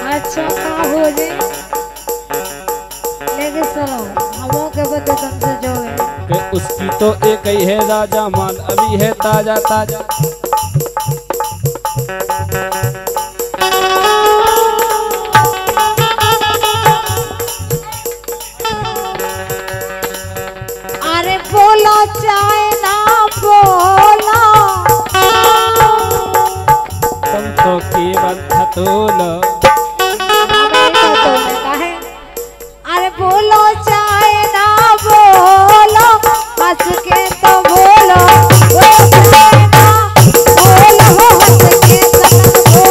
अच्छा का हो जे लेके चलो हमों के बदे तुमसे जो है कि उसकी तो एक ही है राजा माल अभी है ताजा ताजा। अरे बोलो चाहे ना बोलो तुम तो केवल थतोलो। अरे बोलो चाहे ना बोलो हंस के तो बोलो चाहे ना बोलो हंस के तो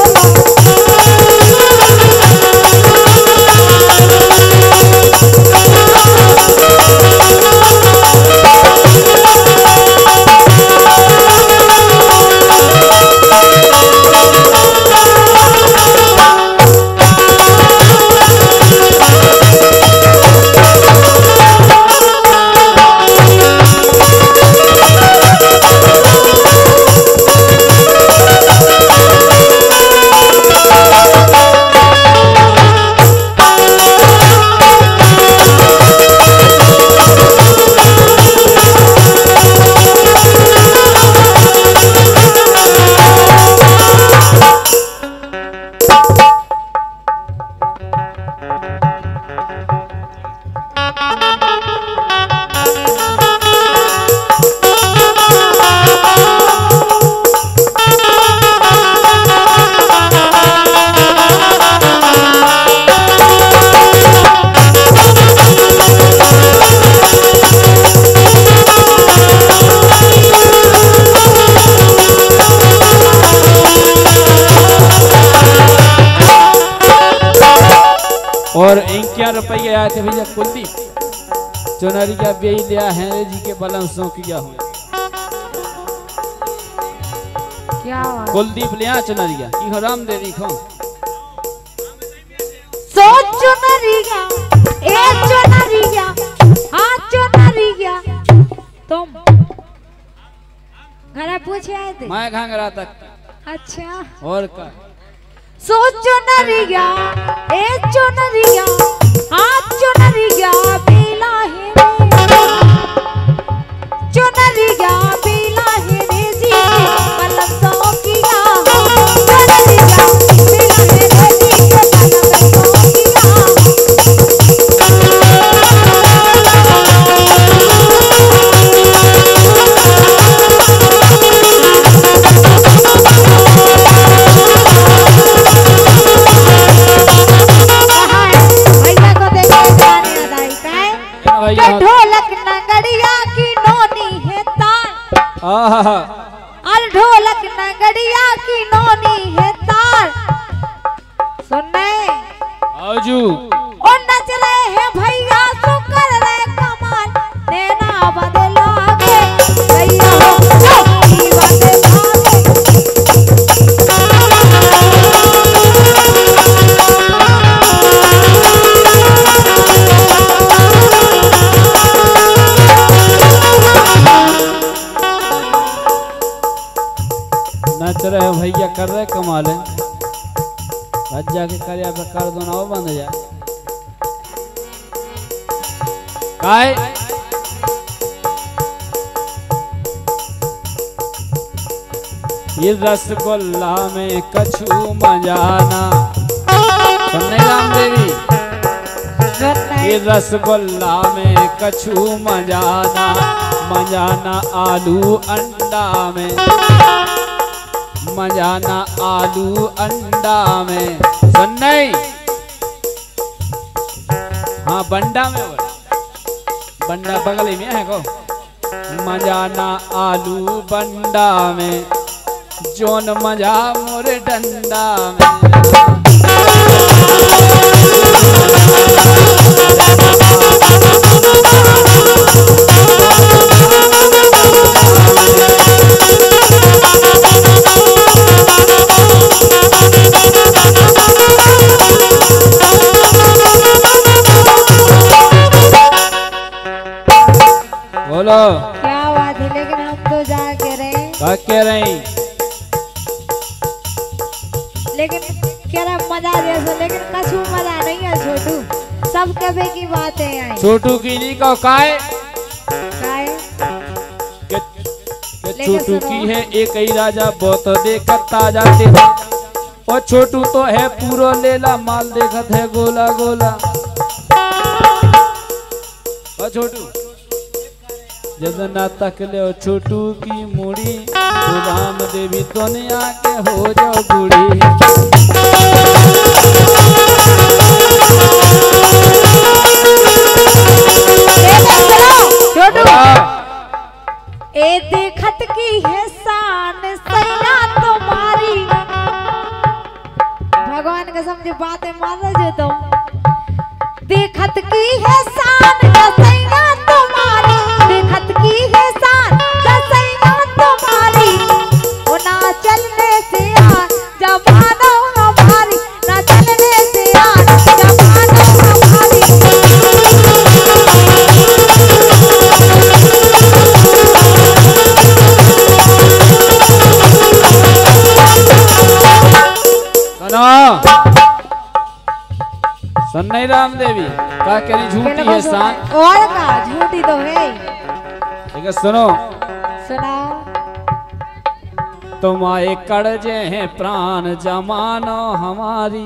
और क्या रुपये आए थे भैया कुलदीप चुनरी का बेई लिया है जी के बलम सो किया हूँ क्या कुलदीप लिया चुनरिया की हो राम देवी खो सो चुनरिया ए चुनरिया हाँ चुनरिया तुम घर पूछे आए थे मैं घाघरा तक। अच्छा और का सो चुनरिया ए चुनरिया हाँ चुनरिया बेला है चुनरिया बेला है रे जी कलम सो किया चुनरिया बेला है रे जी कलम सो किया ढोलक नगड़िया की नोनी है तार और ढोलक नगड़िया की नोनी है तार सुनने आजू और नच रहे हैं भैया तो कर रहे कमाल देना बदलागे भैया हो बदलागे नच रहे भैया कर रहे कमाल है भज्जा के कार्य कर दो ना बंद जा काय ये रसगुल्ला में कछु मजाना सुनने राम देवी ये रसगुल्ला में कछु मजाना मजाना आलू अंडा में मजाना आलू अंडा में सुन नहीं हाँ बंडा में बंडा बगल में है को मजाना आलू बंडा में जोन मजा मोरे डंडा में बोलो क्या बात है लेकिन हम तो जा के रहे क्या कह रही लेकिन क्या मजा से, लेकिन कछु मजा नहीं है छोटू, सब कभी की बातें आई। छोटू की नहीं कहो काहे काहे? के लेके छोटू सुनो। की है एक ही राजा बहुत देखत ताजा थे और छोटू तो है पूरो लेला माल देखत है गोला गोला। और छोटू जदना तक ले छोटू की मुड़ी तो राम देवी दुनिया के हो जाओ बूढ़ी। छोटू ए देखत की है शान सैया तुम्हारी, भगवान के समझे बातें मान लो तुम। देखत की है शान सैया तुम्हारी, देखत की है शान सैया तुम्हारी, ओ ना चलने से यार जमानो हमारी, ना चलने से यार जमानो हमारी। सुन नहीं राम देवी का करी झूठी है शान। और का झूठी तो है ही। ठीक है सुनो, सुनाओ। तुम्हारे कड़जे हैं प्राण जमानो हमारी।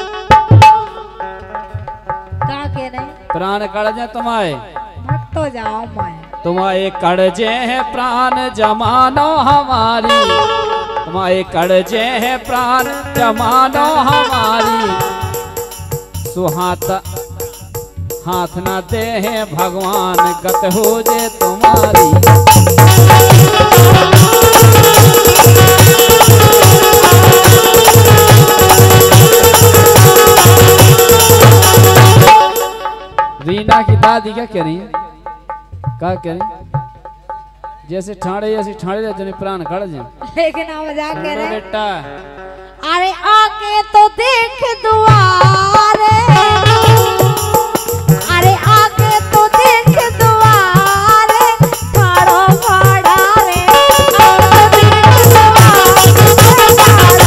का के नहीं प्राण कड़जे तुम्हारे, मत तो जाओ मैं। तुम्हारे कड़जे हैं प्राण जमानो हमारी, तुम्हारे कड़जे हैं प्राण जमानो हमारी। सुहात हाथ न दे हैं भगवान गत हो जे तुम्हारी। रीना की दादी क्या कह रही है? क्या कह रही? जैसे ठाड़े जने प्राण खड़ जाए। लेकिन हम जा के रहे बेटा अरे आके तो देख दुआरे, अरे आके तो देख दुआरे, खाड़ो खाड़ा रे, आके तो देख दुआरे,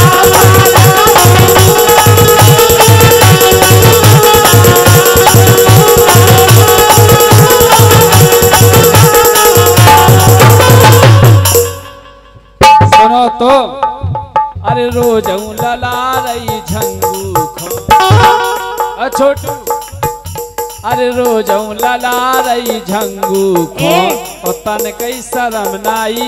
सुनो तो अरे रोज लला रही झंगू खो छोटू, अरे रोज लला रही झंगू खो और तन कई शरम नाई।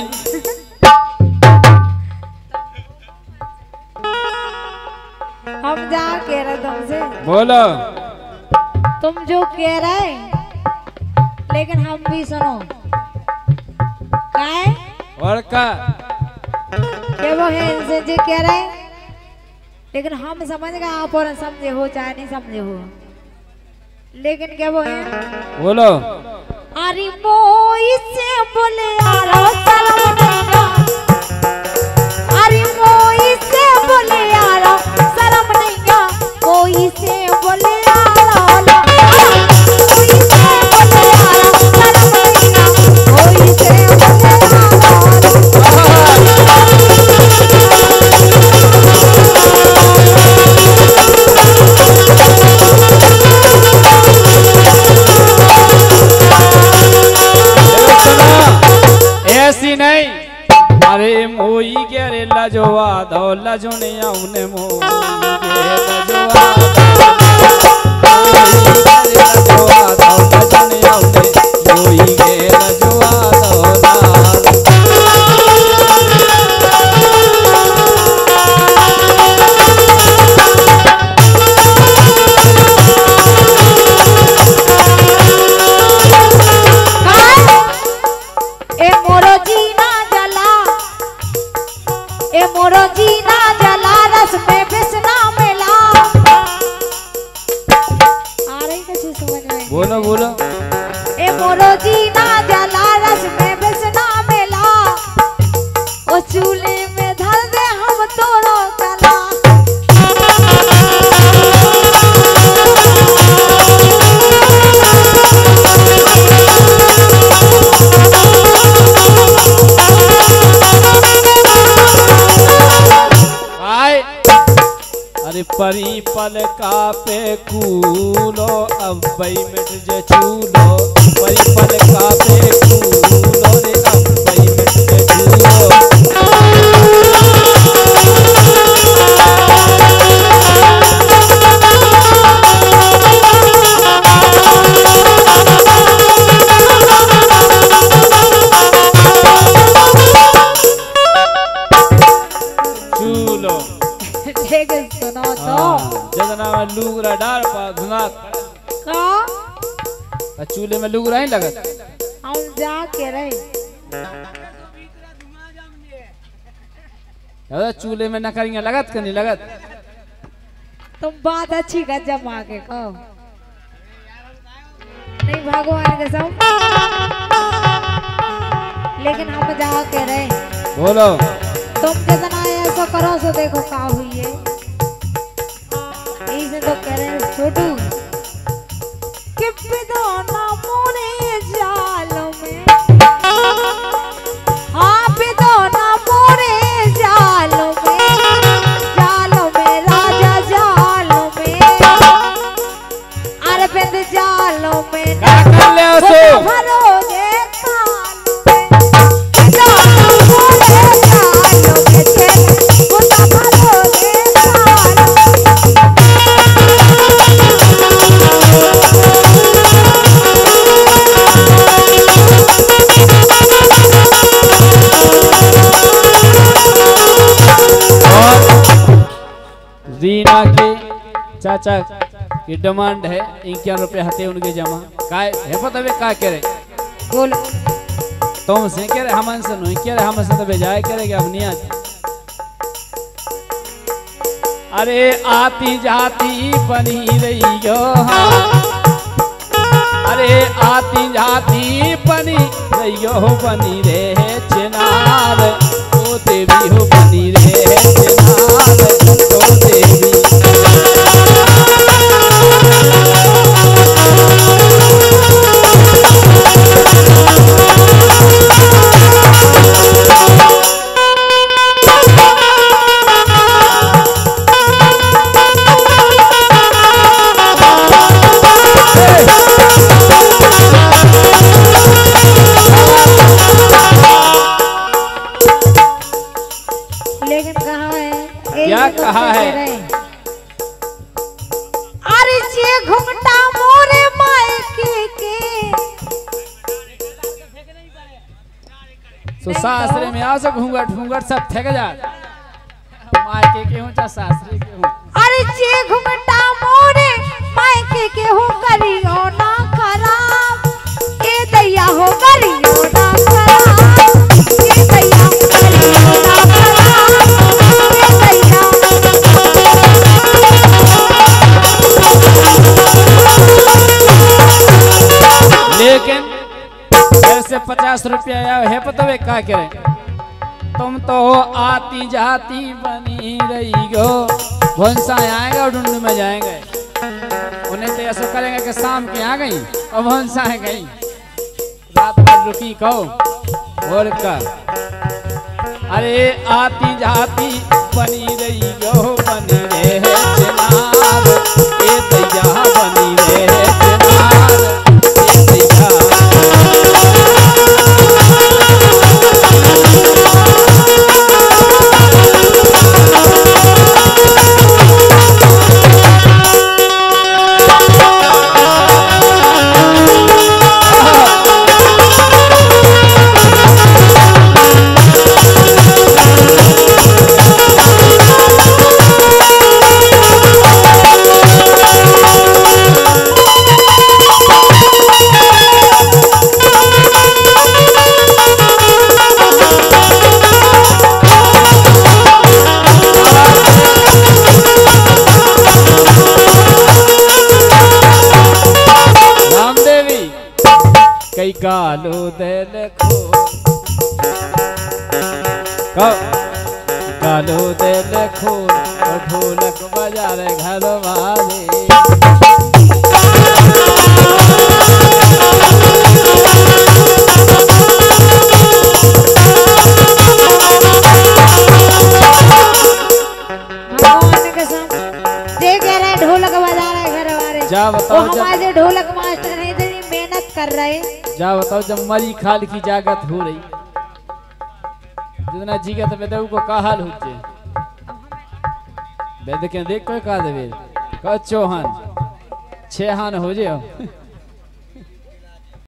हम जा कह रहे तुमसे, बोलो तुम जो कह रहे लेकिन हम भी सुनो। काय और का के वो है इनसे जो कह रहे, लेकिन हम समझ गए आप और समझे हो चाहे नहीं समझे हो, लेकिन क्या वो है बोलो। अरे मोई से बोले यारो सलाम नहीं, अरे मोई से बोले यारो सलाम नहीं, कोई से बोले यारो ला, कोई से बोले यारो सलाम नहीं, कोई से बोले ऐसी नहीं परी पल का पे कूलो अब बई मिट जे चूलो परी पल का पे कूलो रे अब बई मिट जे चूलो चूलो ठीक है सुनो तो जदना में लूगरा डाल पा धुना का चूल्हे में लूगरा ही लगत हम जा के रहे दादा चूल्हे में नकरियां लगत कि नहीं लगत तुम बात अच्छी कर जमा के कहो नहीं भगवान के सब लेकिन हम जा के रहे बोलो तुम जितना ऐसा करो सो देखो का हुई है यही से तो कह रहे हैं छोटू कि बिदोना मोरे जाल में हाँ बिदोना मोरे जाल में राजा जाल में अरविंद जाल में क्या कर ले उसो भरोगे काल में रीना के चाचा की डिमांड है 51 रुपए हते उनके जमा काय है पता वे का करे बोलो तुम से कह रहे हमन से नहीं कह रहे हमन से तो बेजाय करेंगे अब नहीं आती अरे आती जाती बनी रही हो अरे आती जाती बनी रही हो बनी रे चिनार ओ देवी हो बनी रे चिनार ओ देवी लेकिन कहा है क्या कहा है अरे जे घुंघटा मोरे मायके के तो सासरे में आ सब घूंघट घूंघट सब थक जा मायके के हूं चाहे सासरे के हूं अरे जे घुंघटा मोरे मायके के हो करियो ना खराब ए दैया हो करियो ना खराब ए दैया हो करियो ना खराब ए दैया लेकिन ऐसे 50 रुपया आया है पता वे क्या करे तुम तो आती जाती बनी रही हो भंसा आएगा और ढूंढ में जाएंगे उन्हें तो ऐसा करेंगे कि शाम के आ गई और भंसा है गई रात भर रुकी कहो और का अरे आती जाती बनी रही हो बनी रे चिनार ए दैया बनी रे चिनार ए दैया कई गालो दिल खो गालो दिल खो ढोलक बजा रे घर वाले भगवान के साथ जा वो बताओ हमारे जो ढोलक मास्टर है इतनी मेहनत कर रहे। जा बताओ जब मरी खाल की जागत हो रही जितना जीगत में देव को का हाल होचे वेद के देख कोई का देवे का चौहान छेहान हो जे